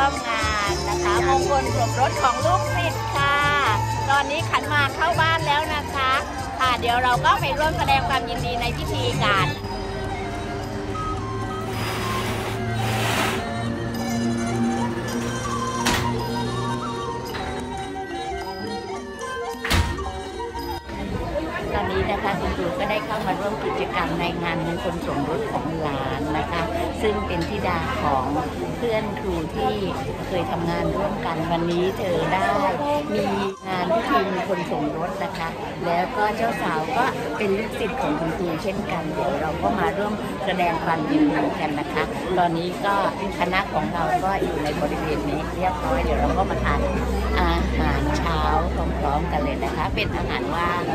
มงานนะคะมงคลสมรสของลูกศิษย์ค่ะตอนนี้ขันหมากเข้าบ้านแล้วนะคะค่ะเดี๋ยวเราก็ไปร่วมแสดงความยินดีในพิธีการตอนนี้นะคะคุณครูก็ได้เข้ามาร่วมกิจกรรมในงานมงคลสมรสของหลานนะคะซึ่งเป็นธิดาของเพื่อนครูที่เคยทำงานร่วมกันวันนี้เธอได้มีงานพิธีมงคลสมรสนะคะแล้วก็เจ้าสาวก็เป็นลูกศิษย์ของคุณครูเช่นกันเดี๋ยวเราก็มาร่วมแสดงความยินดีกันนะคะตอนนี้ก็คณะของเราก็อยู่ในบริเวณนี้เรียบร้อยเดี๋ยวเราก็มาทานอาหารเช้าพร้อมๆกันเลยนะคะเป็นอาหารว่าง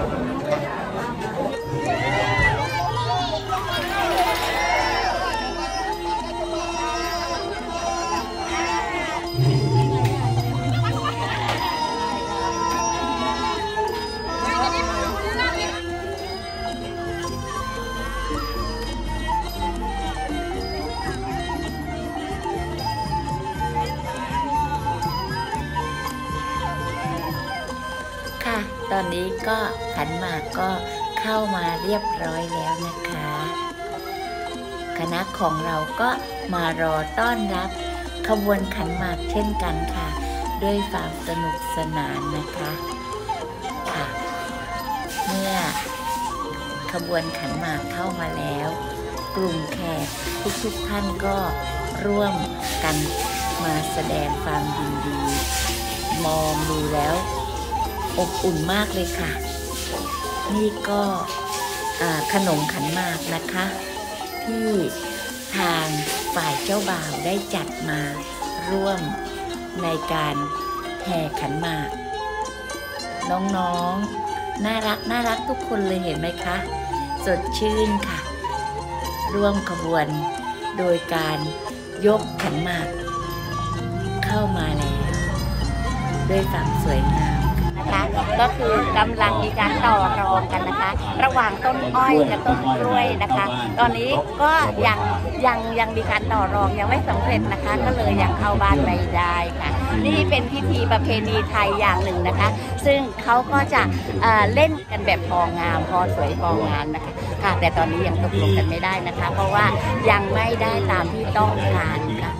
ค่ะตอนนี้ก็ขันหมากก็เข้ามาเรียบร้อยแล้วนะคะคณะของเราก็มารอต้อนรับขบวนขันหมากเช่นกันค่ะด้วยความสนุกสนานนะคะค่ะเมื่อขบวนขันหมากเข้ามาแล้วกลุ่มแขกทุกท่านก็ร่วมกันมาแสดงความยินดีมองดูแล้วอบอุ่นมากเลยค่ะนี่ก็ขนมขันหมากนะคะที่ทางฝ่ายเจ้าบ่าวได้จัดมาร่วมในการแห่ขันหมากน้องๆน่ารักทุกคนเลยเห็นไหมคะสดชื่นค่ะร่วมขบวนโดยการยกขันหมากเข้ามาแล้วด้วยความสวยงามนะคะก็คือกำลังมีการต่อรองกันนะคะระหว่างต้นอ้อยกับต้นกล้วยนะคะตอนนี้ก็ยังมีการต่อรองยังไม่สำเร็จนะคะก็เลยยังเข้าบ้านไม่ได้ค่ะนี่เป็นพิธีประเพณีไทยอย่างหนึ่งนะคะซึ่งเขาก็จะเล่นกันแบบพองามพอสวยพองามนะคะค่ะแต่ตอนนี้ยังตกลงกันไม่ได้นะคะเพราะว่ายังไม่ได้ตามที่ต้องการค่ะ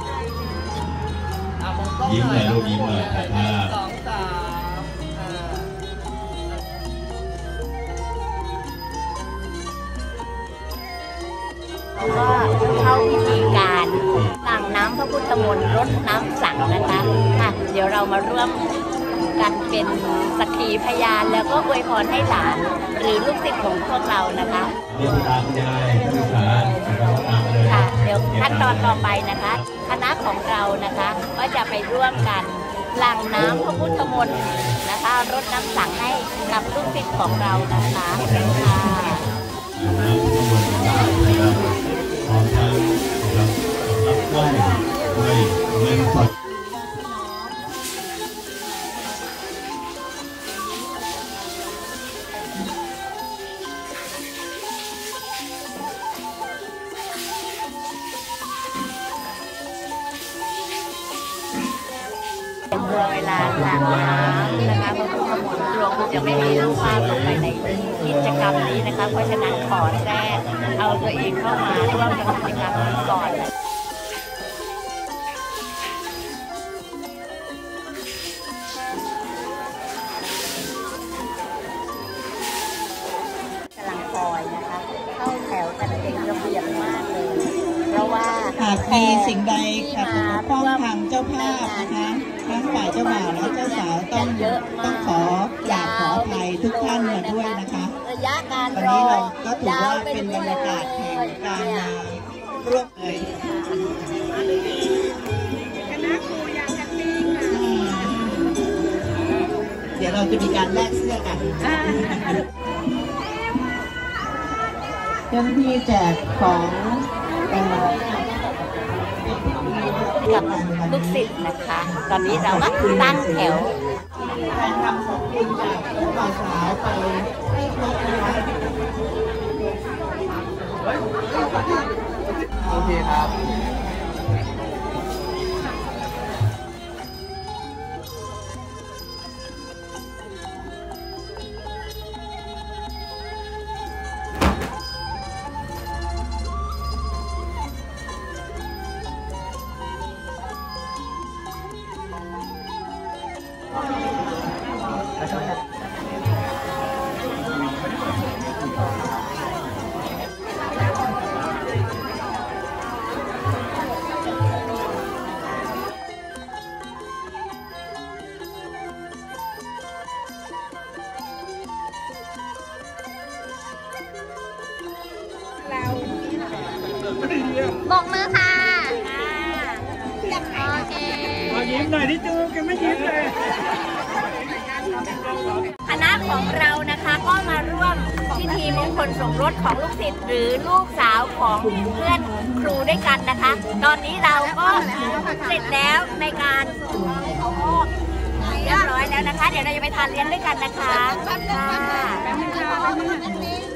ยิ้มเลยลูกยิ้มเลยก็เข้าพิธีการตั้งน้ำพระพุทธมนต์รดน้ำสังนะคะค่ะเดี๋ยวเรามาร่วมกันเป็นสักขีพยานแล้วก็อวยพรให้หลานหรือลูกศิษย์ของพวกเรานะคะค่ะเดี๋ยวขั้นตอนต่อไปนะคะคณะของเรานะคะก็จะไปร่วมกันหลั่งน้ำพระพุทธมนต์นะคะรดน้ำสังให้กับลูกศิษย์ของเรานะคะค่ะพร้อมทั้งรับไหว้ด้วยเงินสดเวลาหลั่งน้ำนะคะพระพุทธมนต์รวมจะไม่มีรูปภาพลงไปในกิจกรรมนี้นะคะเพราะฉะนั้นขอแทรกเอาตัวเองเข้ามาร่วมกับกิจกรรมนี้ก่อนกำลังคอยนะคะเข้าแถวกันเป็นระเบียบมากเลยเพราะว่าหากมีสิ่งใดขัดข้องทางเจ้าภาพนะคะทั้งฝ่ายเจ้าบ่าวและเจ้าสาวต้องขอกราบขออภัยทุกท่านมาด้วยนะคะวันนี้เราก็ถือว่าเป็นบรรยากาศแห่งการมาร่วมเลยคณะครูยังแฮปปี้ค่ะเดี๋ยวเราจะมีการแลกเสื้อกันเจ้าหน้าที่แจกของกับลูกศิษย์นะคะตอนนี้เราก็ตั้งแถวการทำของคุณจากผู้บ่าวสาวไปให้ครบนะคะโอเคครับบอกมือค่ะโอเคยิ้มหน่อยที่จูแกไม่ยิ้มเลยคณะของเรานะคะก็มาร่วมพิธีมงคลสมรสของลูกศิษย์หรือลูกสาวของเพื่อนครูด้วยกันนะคะ ตอนนี้เราก็เสร็จแล้วในการเรียบร้อยแล้วนะคะ เดี๋ยวเราจะไปทานเลี้ยงด้วยกันนะคะ